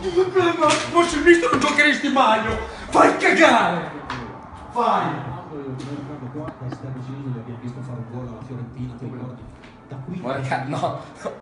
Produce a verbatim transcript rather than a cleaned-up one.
Ma fossi visto non giocheresti mai! Fai cagare! Fai! Qua da esterno sinistro li abbiamo visto fare un gol alla Fiorentina, ti ricordi? Da qui Guarda, no.